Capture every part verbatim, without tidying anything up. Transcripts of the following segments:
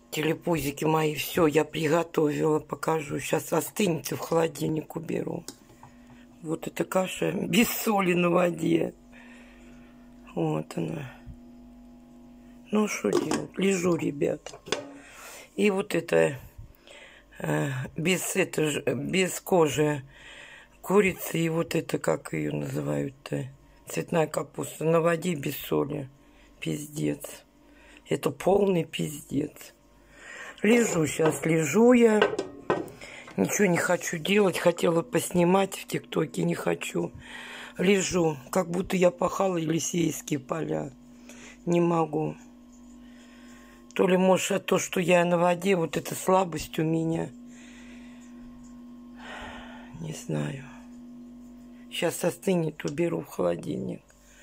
Телепузики мои, все, я приготовила, покажу. Сейчас остынет, в холодильник уберу. Вот эта каша без соли на воде. Вот она. Ну, что делать? Лежу, ребят. И вот это э, без, это, без кожи курица. И вот это, как ее называют-то, цветная капуста. На воде без соли. Пиздец. Это полный пиздец. Лежу сейчас, лежу я. Ничего не хочу делать. Хотела поснимать в ТикТоке, не хочу. Лежу, как будто я пахала Елисейские поля. Не могу. То ли, может, от то, что я на воде, вот эта слабость у меня. Не знаю. Сейчас остынет, уберу в холодильник.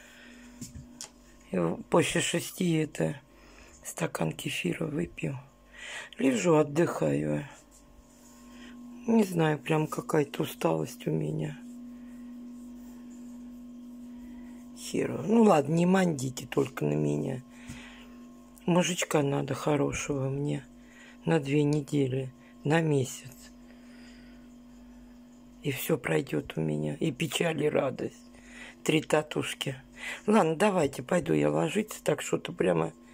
И после шести это стакан кефира выпью. Лежу, отдыхаю. Не знаю, прям какая-то усталость у меня. Херу. Ну ладно, не мандите только на меня. Мужичка надо хорошего мне на две недели, на месяц. И все пройдет у меня. И печаль, и радость. Три татушки. Ладно, давайте, пойду я ложиться. Так что-то прямо